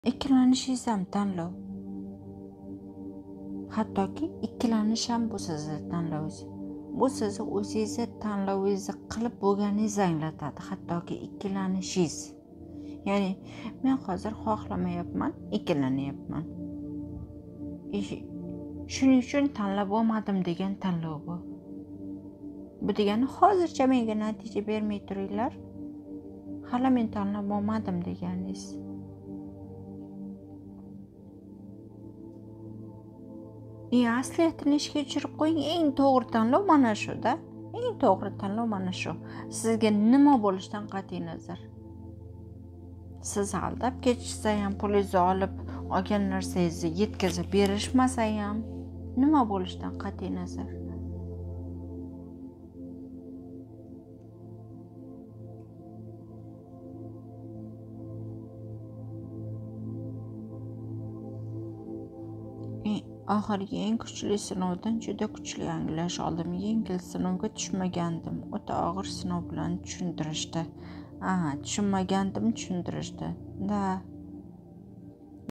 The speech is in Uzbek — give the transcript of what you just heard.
Ikkilanish ham tanlov. Hattoki ikkilanish ham bu sizni tanlovingiz. Bu sizni o'zingizni tanlovingizni qilib bo'lganingizni anglatadi, hattoki ikkilanishingiz. Ya'ni men hozir xohlamayapman, ikkilanyapman. Shuning uchun tanlab olmadim degan tanlov bu. Bu degani hozircha menga natija bermay turinglar. Hali men tanlab olmadim deganingiz. Asliyatini ishga tushirib qo'ying. Eng to'g'ri tanlov mana shu-da. Eng to'g'ri tanlov mana shu. Sizga nima bo'lishidan qat'iy nazar. Siz aldab ketishsa ham, pulingizni olgan narsangizni yetkazib berishmasa ham, nima bo'lishidan qat'iy nazar. Oxirgi eng kuchli sinovdan juda kuchli anglash oldim. Yengil sinovga tushmagandim. O'ta og'ir sinov bilan tushuntirishdi. Tushunmagandim, tushuntirishdi. Da,